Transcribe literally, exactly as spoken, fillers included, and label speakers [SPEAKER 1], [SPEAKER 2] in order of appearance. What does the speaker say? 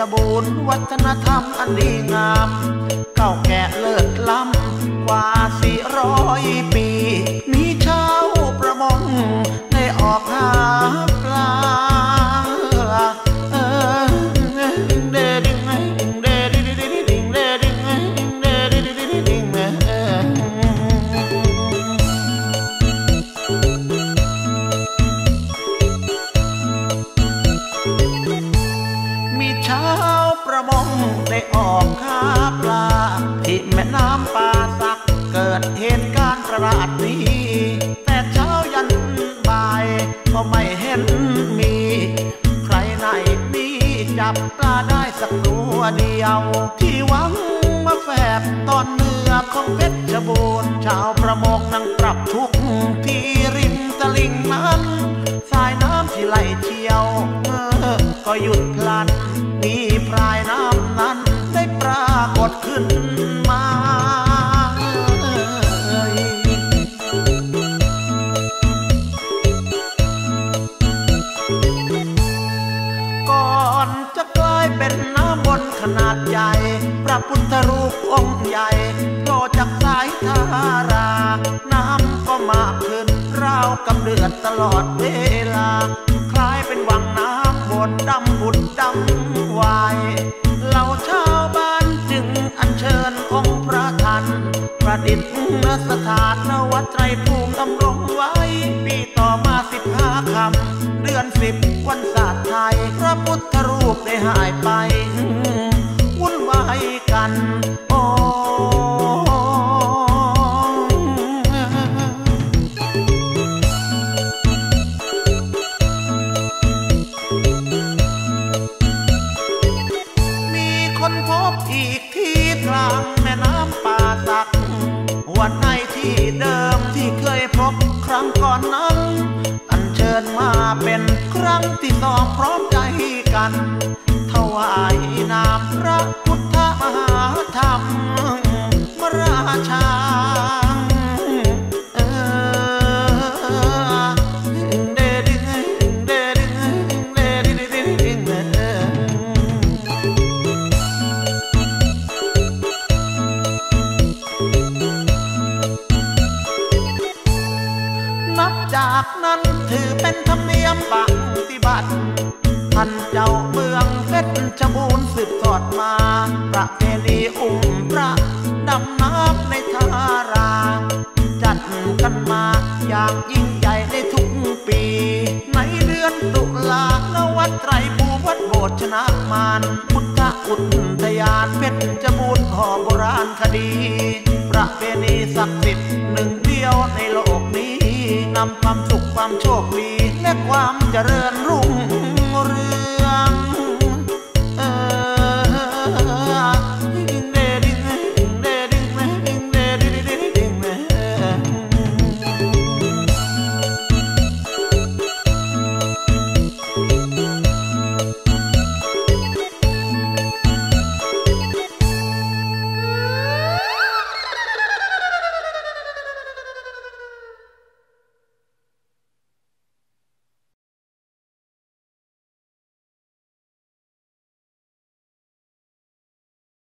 [SPEAKER 1] บูรณ์วัฒนธรรมอันดีงามเก่าแก่เลิศล้ำกว่าสี่ร้อยปีมีชาวประมงได้ออกหาปลาได้ออกหาปลาที่แม่น้ำป่าสักเกิดเหตุการณ์ประหลาดนี้แต่เช้ายันบ่ายก็ไม่เห็นมีใครไหนมีจับปลาได้สักตัวเดียวที่หวังมาแฝดตอนเหนือของเพชรบูรณ์ชาวประมงนั่งปรับทุกที่ริมตลิ่งนั้นสายน้ำที่ไหลเชี่ยวเมื่อก็หยุดพลันมีพรายน้ำนั้นได้ปรากฏขึ้นมาก่อนจะกลายเป็นน้ำบนขนาดใหญ่พระพุทธรูปองค์ใหญ่โผล่จากสายทาราน้ำก็มากขึ้นราวกับเดือดตลอดเวลาคล้ายเป็นวังน้ำบนดำบุดดำวายเหล่าชาวบ้านจึงอัญเชิญองค์พระทันประดิษฐ์สถานณวัดไตรภูมิดำรงไว้ปีต่อมาสิบห้าคำเดือนสิบวันศาสตร์ไทยพระพุทธรูปได้หายไปวุ่นวายกันโอ้พบอีกที่กลางแม่น้ำป่าสักวันในที่เดิมที่เคยพบครั้งก่อนนั้นอัญเชิญมาเป็นครั้งที่สองพร้อมใจกันถวายนามพระพุทธมหาธรรมมราชาจากนั้นถือเป็นธรรมเนียมปฏิบัติท่านเจ้าเมืองเพชรบูรณ์สืบทอดมาประเพณีอุ้มพระดำน้ำในทาราจัดกันมาอย่างยิ่งใหญ่ในทุกปีในเดือนตุลาณวัดไตรภูมิวัดโบสถ์ชนะมารพุทธอุทยานเพชรบูรณ์หอโบราณคดีประเพณีศักดิ์สิทธิ์หนึ่งเดียวในโลกนี้นำความสุขความโชคดีและความเจริญรุ่ง